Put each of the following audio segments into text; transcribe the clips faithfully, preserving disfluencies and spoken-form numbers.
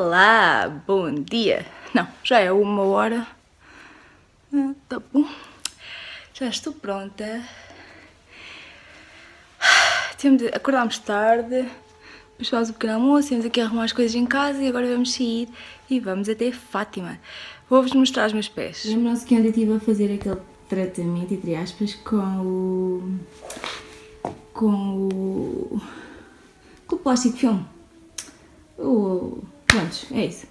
Olá, bom dia. Não, já é uma hora. Ah, tá bom. Já estou pronta. Temos de... Acordámos tarde, depois fazemos o pequeno almoço, temos aqui a arrumar as coisas em casa e agora vamos sair e vamos até Fátima. Vou-vos mostrar os meus pés. Lembram-se que ontem estive a fazer aquele tratamento, entre aspas, com o... com o... com o plástico filme. O... Pronto, é isso.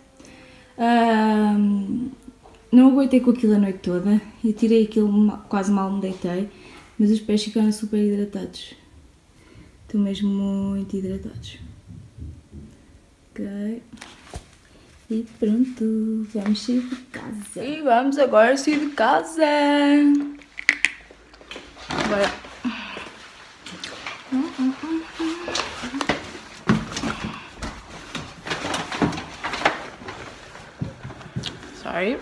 Um, não aguentei com aquilo a noite toda e tirei aquilo, quase mal me deitei, mas os pés ficaram super hidratados. Estão mesmo muito hidratados. Ok. E pronto, vamos sair de casa. E vamos agora sair de casa. Agora. Hum, hum, hum. Sorry.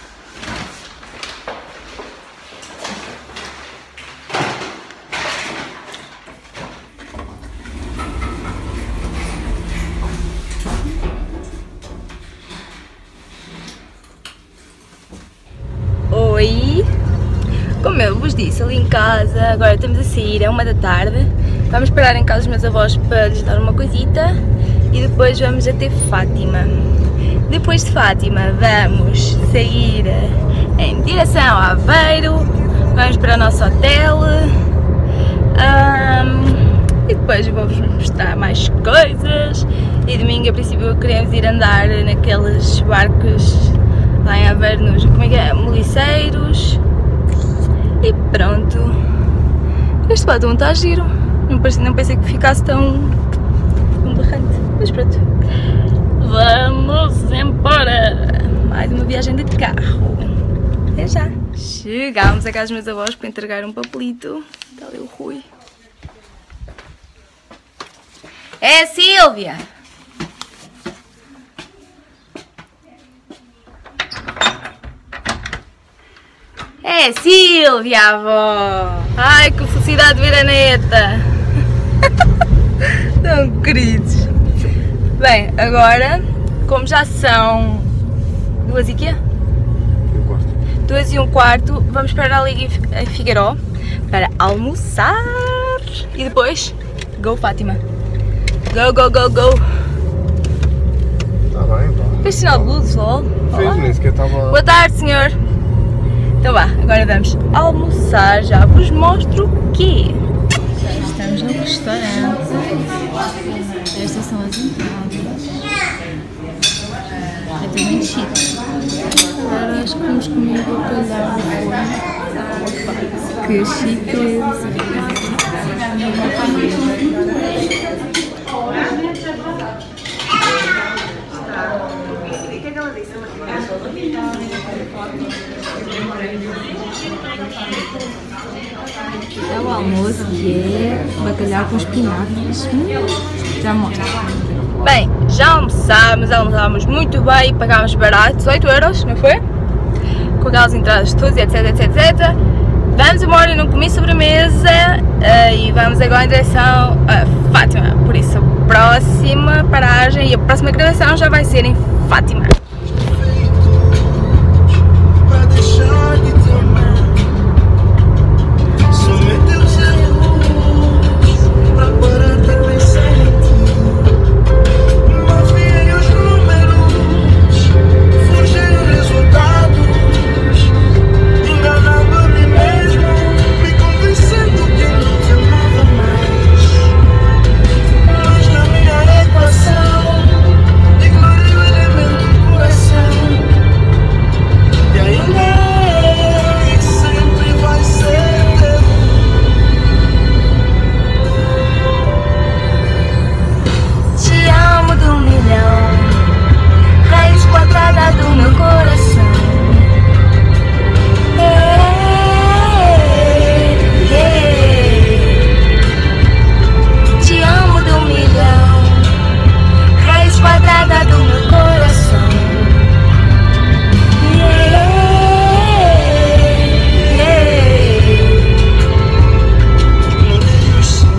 Oi! Como eu vos disse, ali em casa, agora estamos a sair, é uma da tarde. Vamos parar em casa dos meus avós para lhes dar uma coisita e depois vamos até Fátima. Depois de Fátima vamos sair em direção a Aveiro, vamos para o nosso hotel um, e depois vou-vos mostrar mais coisas. E domingo, a princípio, queremos ir andar naqueles barcos lá em Aveiro, nos, como é que é? Moliceiros. E pronto. Este batom está giro, não pensei, não pensei que ficasse tão, tão berrante, mas pronto. Vamos embora! Mais uma viagem de carro. Até já! Chegámos a casa dos meus avós para entregar um papelito. Está ali o Rui. É a Sílvia! É a Sílvia, avó! Ai, que felicidade de ver a neta! Tão queridos! Bem, agora, como já são duas e quê? Duas e um quarto, vamos para ali em Figueiró para almoçar e depois, go Fátima! Go, go, go, go! Tá bem, pá. Fez sinal de luz, lol? Fez, nem sequer estava... Boa tarde, senhor! Então vá, agora vamos almoçar, já vos mostro o quê? Já estamos no restaurante. Estas são as entradas. É tudo muito chique. Agora acho que vamos comer bacalhau no forno. Que chique! É o almoço que é bacalhau com espinafres. Hum, já mostro. Bem, já almoçámos, almoçámos muito bem e pagámos barato, dezoito euros, não foi? Com aquelas entradas todas, etc, etc, etcétera. Vamos embora, eu não comi sobremesa uh, e vamos agora em direção a Fátima. Por isso, a próxima paragem e a próxima gravação já vai ser em Fátima.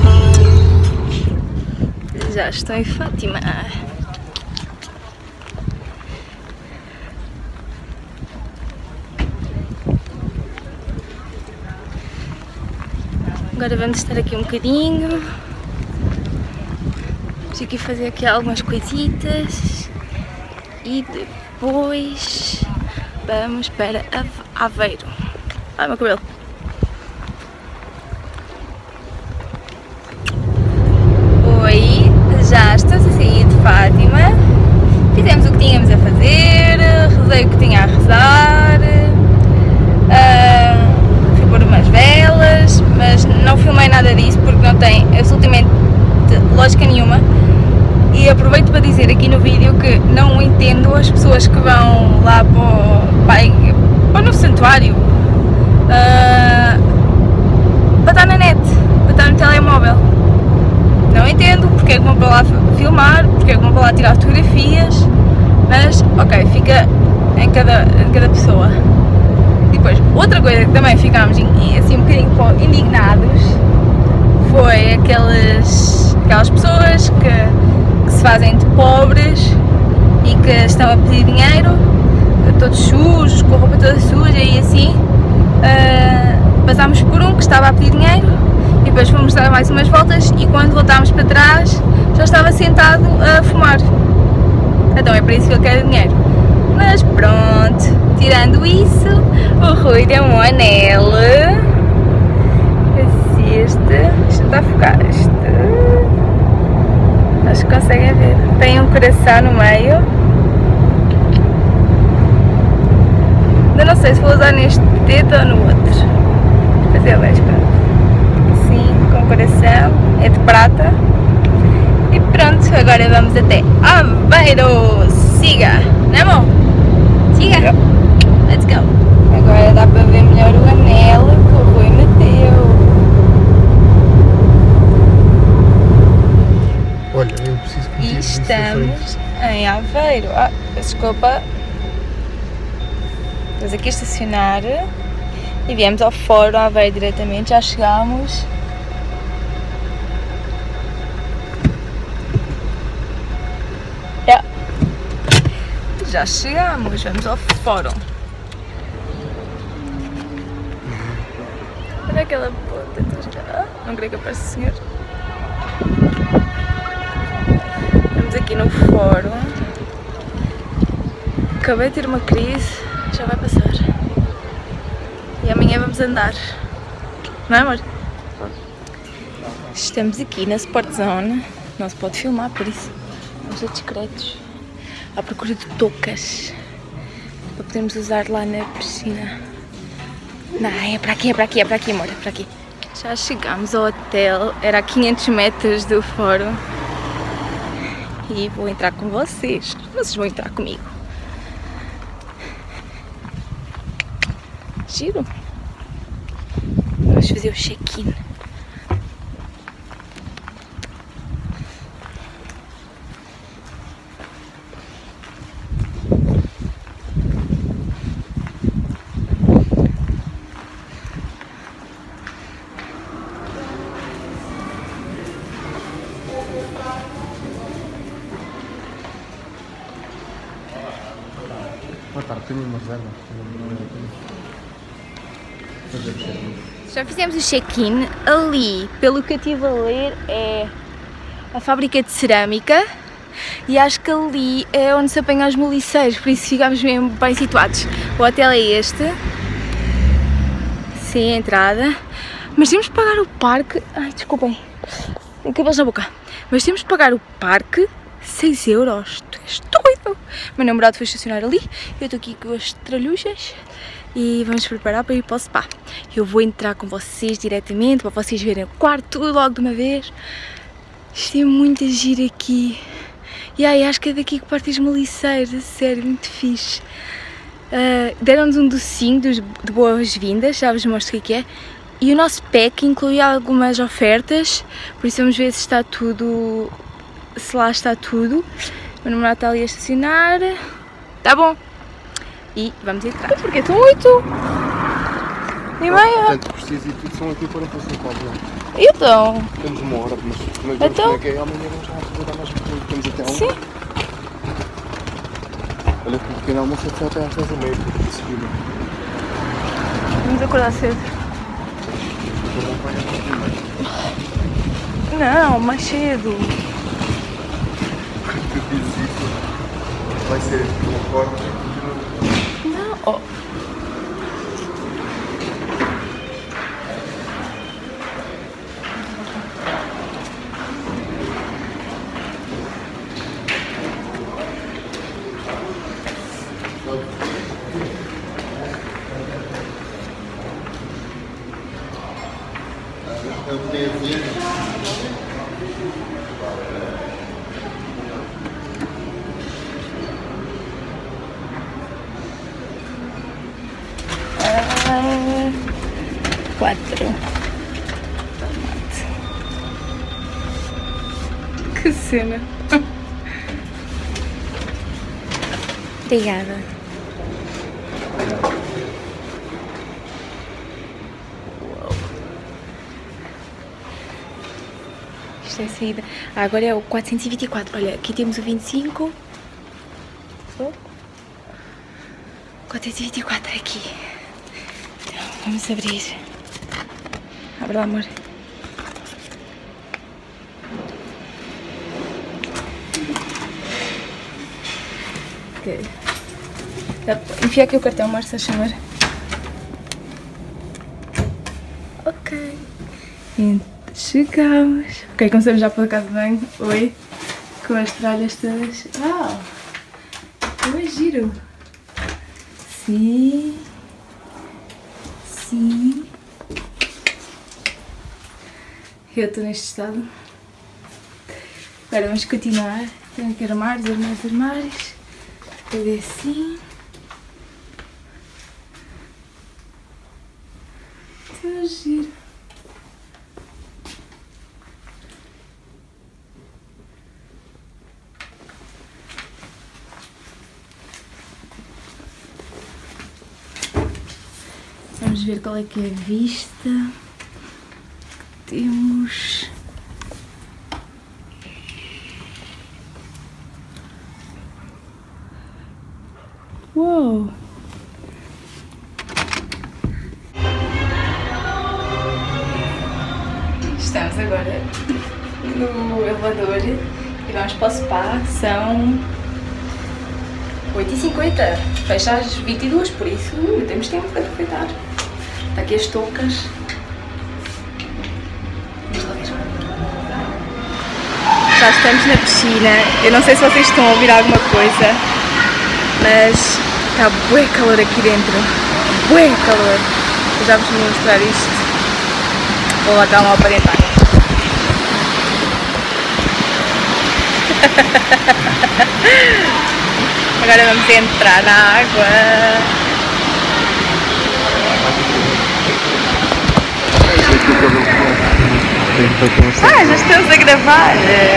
Já estou em Fátima. Agora vamos estar aqui um bocadinho. Vamos aqui fazer aqui algumas coisitas. E depois vamos para Aveiro. Ai, meu cabelo. Oi, já estamos a sair de Fátima. Fizemos o que tínhamos a fazer, rezei o que tinha a rezar, uh, fui pôr umas velas, mas não filmei nada disso porque não tem absolutamente lógica nenhuma. E aproveito para dizer aqui no vídeo que não entendo as pessoas que vão lá para o, para, para o santuário uh, para estar na net, para estar no telemóvel. Não entendo porque é que vão para lá filmar, porque é que vão para lá tirar fotografias, mas ok, fica em cada, em cada pessoa. E depois, outra coisa que também ficámos assim um bocadinho indignados foi aquelas, aquelas pessoas que, que se fazem de pobres e que estão a pedir dinheiro, todos sujos, com a roupa toda suja e assim. Uh, passámos por um que estava a pedir dinheiro e depois fomos dar mais umas voltas e quando voltámos para trás já estava sentado a fumar. Então é para isso que ele quer dinheiro. Mas pronto, tirando isso, o Rui deu um anel. Este, isto está a focar, este, acho que conseguem ver. Tem um coração no meio. Ainda não sei se vou usar neste dedo ou no outro. Mas ele é esperado. Assim, com coração, é de prata. E pronto, agora vamos até Aveiro. Siga, não é bom? Siga. Yeah. Let's go. Agora dá para ver melhor o anel que o Rui meteu. Olha, eu preciso que E estamos em Aveiro. Ah, desculpa. Estamos aqui a estacionar e viemos ao Fórum Aveiro diretamente. Já chegámos. Yeah. Já chegámos, vamos ao Fórum. Olha aquela puta. Ah, não creio que apareça o senhor. Estamos aqui no Fórum. Acabei de ter uma crise, já vai passar. E amanhã vamos andar. Não é, amor? Estamos aqui na Sport Zone. Não se pode filmar, por isso vamos ser discretos. À procura de toucas para podermos usar lá na piscina. Não, é para aqui, é para aqui, é para aqui, amor, é para aqui. Já chegámos ao hotel, era a quinhentos metros do Fórum. E vou entrar com vocês. Vocês vão entrar comigo. Giro. Vamos fazer o check-in. Boa tarde, tenho uma reserva. Já fizemos o check-in. Ali, pelo que eu estive a ler, é a fábrica de cerâmica. E acho que ali é onde se apanham os moliceiros, por isso ficámos mesmo bem situados. O hotel é este. Sim, a entrada. Mas temos de pagar o parque. Ai, desculpem. Tenho cabelos na boca. Mas temos de pagar o parque seis euros. Tu és doido! Meu namorado foi estacionar ali. Eu estou aqui com as tralhujas. E vamos preparar para ir para o spa. Eu vou entrar com vocês diretamente para vocês verem o quarto tudo logo de uma vez. Isto é muito giro aqui. E aí, acho que é daqui que partem os maliceiros, a sério, muito fixe. Uh, Deram-nos um docinho dos, de boas-vindas, já vos mostro o que é. E o nosso pack inclui algumas ofertas, por isso vamos ver se está tudo, se lá está tudo. O meu namorado está ali a estacionar. Tá bom. E vamos entrar. Porque são oito e meia. Portanto, preciso e tudo são aqui quarenta e cinco horas. Então? Temos uma hora, mas nós vemos Então? como é que é. Amanhã vamos lá aproveitar mais um pouco. Temos até um. Sim. Olha que o pequeno almoço foi até às dez e meia, porque subimos. Vamos acordar cedo. Não, mais cedo. Tu dizes isso, vai ser uma forma. Não, oh. Eu tenho vindo. Quatro. Que cena. Obrigada. Uou. Isto é a saída. Ah, agora é o quatrocentos e vinte e quatro. Olha, aqui temos o vinte e cinco. quatrocentos e vinte e quatro aqui. Então, vamos abrir. Abre lá, amor. Ok. Enfia aqui o cartão, amor, se chamar. Ok. E chegamos. Ok, começamos já pela casa de banho. Oi. Com as tralhas todas. Ah! Oi, giro. Sim. Sim. Eu estou neste estado. Agora vamos continuar. Tenho aqui armários, armários, armários. Tudo assim. Tão giro. Vamos ver qual é que é a vista. Temos... Uou! Estamos agora no elevador e vamos para o spa. São oito e cinquenta, fecha às vinte e duas, por isso ainda temos tempo para aproveitar. Está aqui as toucas. Já estamos na piscina. Eu não sei se vocês estão a ouvir alguma coisa, mas está bué calor aqui dentro. Bué calor. Eu já vos vou mostrar isto. Vou lá dar uma aparentada. Agora vamos entrar na água. Ah, já estamos a gravar.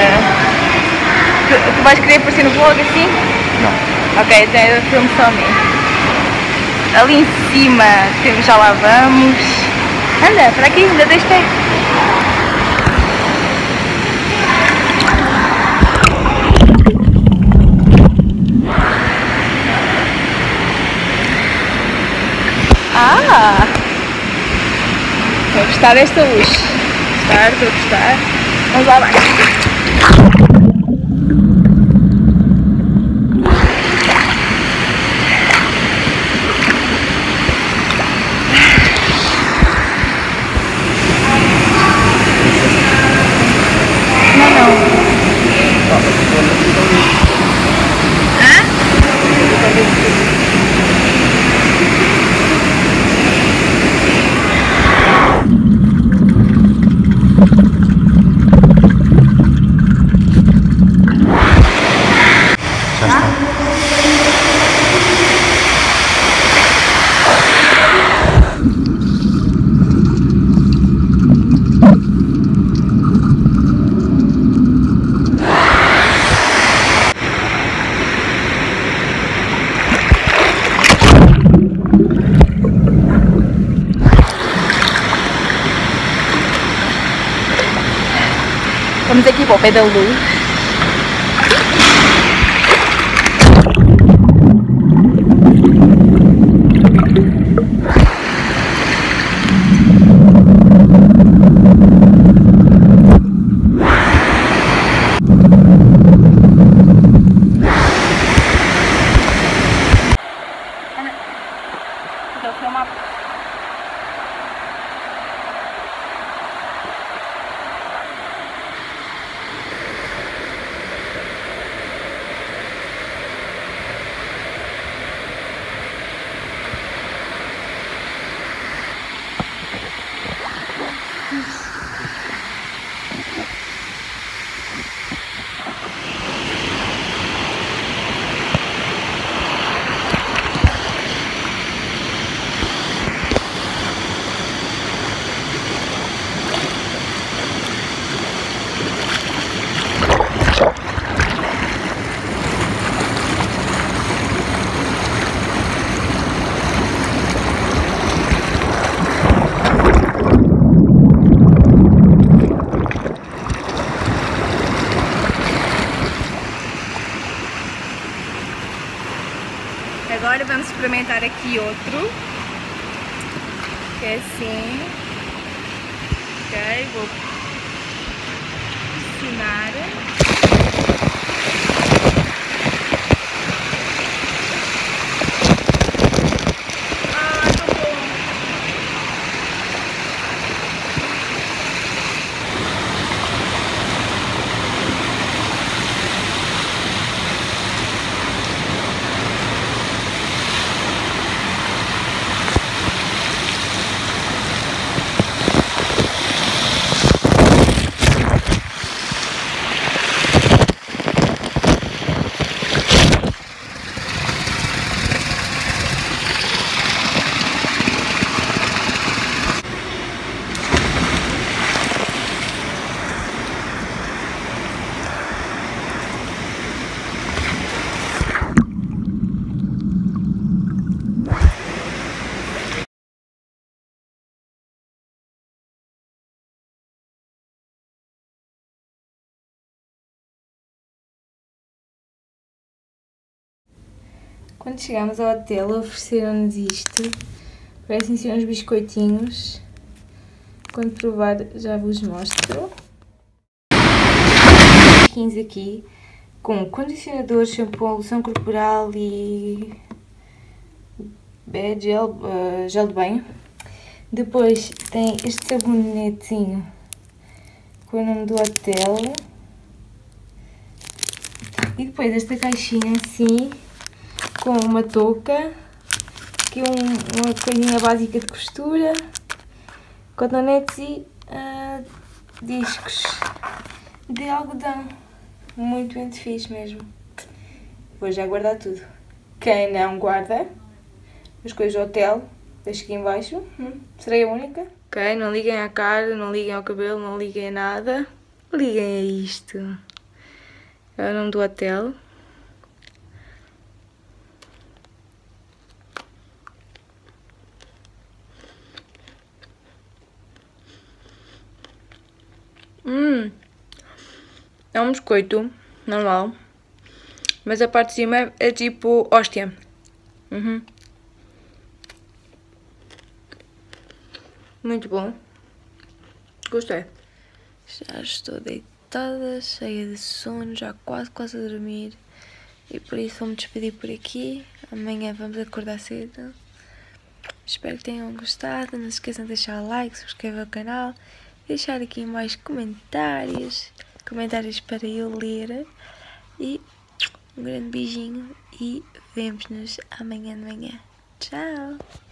Tu, tu vais querer aparecer no vlog assim? Não. Ok, então eu filmo só a mim. Ali em cima temos, já lá vamos. Anda, para aqui, ainda tens pé. Ah! Estou a gostar desta luz. Gostar, estou a gostar. Vamos lá abaixo. Vamos aqui para o pé da luz. experimentar aqui outro, que é assim. Ok, vou ensinar. Quando chegámos ao hotel, ofereceram-nos isto. Parecem ser uns biscoitinhos. Quando provar, já vos mostro. quinze aqui, com condicionador, shampoo, loção corporal e gel, uh, gel de banho. Depois tem este sabonetezinho com o nome do hotel. E depois esta caixinha assim, com uma touca, aqui um, uma coisinha básica de costura, cotonetes e uh, discos de algodão. Muito, muito fixe mesmo. Vou já guardar tudo. Quem não guarda as coisas do hotel, deixa aqui em baixo. Hum, serei a única. Ok, não liguem à cara, não liguem ao cabelo, não liguem a nada. Liguem a isto. É o nome do hotel. Hum, é um biscoito normal, mas a parte de cima é tipo hóstia. Uhum. Muito bom. Gostei. Já estou deitada, cheia de sono, já quase, quase a dormir. E por isso vou-me despedir por aqui. Amanhã vamos acordar cedo. Espero que tenham gostado. Não se esqueçam de deixar like, subscrever o canal. Deixar aqui mais comentários. Comentários para eu ler. E um grande beijinho. E vemo-nos amanhã de manhã. Tchau!